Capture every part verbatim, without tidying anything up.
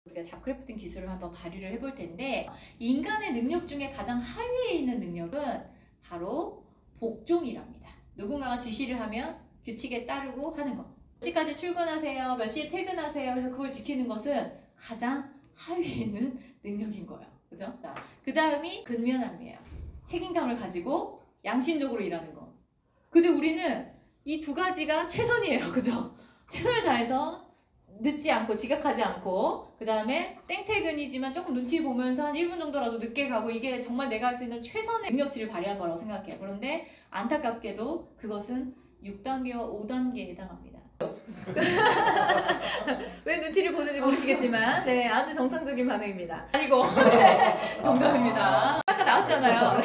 우리가 잡크래프팅 기술을 한번 발휘를 해볼 텐데, 인간의 능력 중에 가장 하위에 있는 능력은 바로 복종이랍니다. 누군가가 지시를 하면 규칙에 따르고 하는 거. 몇 시까지 출근하세요, 몇 시에 퇴근하세요, 그래서 그걸 지키는 것은 가장 하위에 있는 능력인 거예요. 그죠? 그 다음이 근면함이에요. 책임감을 가지고 양심적으로 일하는 거. 근데 우리는 이 두 가지가 최선이에요. 그죠? 최선을 다해서 늦지 않고 지각하지 않고, 그 다음에 땡퇴근이지만 조금 눈치 보면서 한 일 분 정도라도 늦게 가고, 이게 정말 내가 할 수 있는 최선의 능력치를 발휘한 거라고 생각해요. 그런데 안타깝게도 그것은 육 단계와 오 단계에 해당합니다. 왜 눈치를 보는지 모르시겠지만, 네, 아주 정상적인 반응입니다. 아니고, 네, 정답입니다. 아까 나왔잖아요.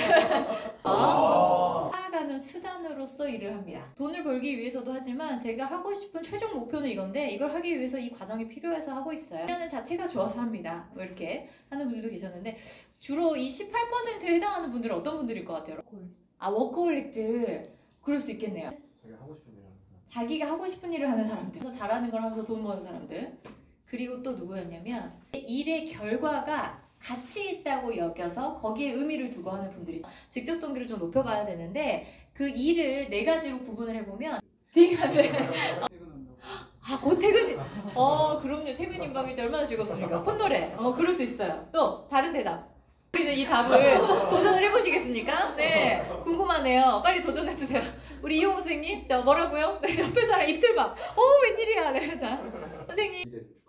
어? 살아가는 수단으로서 일을 합니다. 돈을 벌기 위해서도 하지만 제가 하고 싶은 최종 목표는 이건데, 이걸 하기 위해서 이 과정이 필요해서 하고 있어요. 일하는 자체가 좋아서 합니다. 뭐 이렇게 하는 분들도 계셨는데, 주로 이 십팔 퍼센트에 해당하는 분들은 어떤 분들일 것 같아요? 아, 워커홀릭들. 그럴 수 있겠네요. 자기가 하고 싶은 일을 하는 사람. 자기가 하고 싶은 일을 하는 사람들, 그래서 잘하는 걸 하면서 돈 버는 사람들. 그리고 또 누구였냐면, 일의 결과가 가치 있다고 여겨서 거기에 의미를 두고 하는 분들이, 직접 동기를 좀 높여봐야 되는데, 그 일을 네 가지로 구분을 해보면, 퇴근한데 아, 곧 퇴근. 어, 그럼요. 퇴근 임박일 때 얼마나 즐겁습니까? 콧노래. 어, 그럴 수 있어요. 또 다른 대답. 우리는 이 답을 도전을 해보시겠습니까? 네, 궁금하네요. 빨리 도전해주세요. 우리 이용호 선생님, 자, 뭐라고요? 네, 옆에 사람 입틀 봐. 오, 웬일이야. 네, 자, 선생님.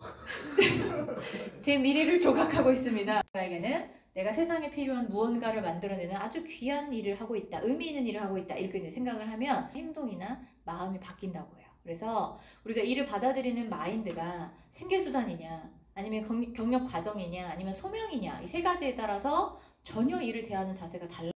제 미래를 조각하고 있습니다. 나에게는 내가 세상에 필요한 무언가를 만들어내는 아주 귀한 일을 하고 있다, 의미 있는 일을 하고 있다, 이렇게 이제 생각을 하면 행동이나 마음이 바뀐다고 해요. 그래서 우리가 일을 받아들이는 마인드가 생계수단이냐, 아니면 경력 과정이냐, 아니면 소명이냐, 이 세 가지에 따라서 전혀 일을 대하는 자세가 달라.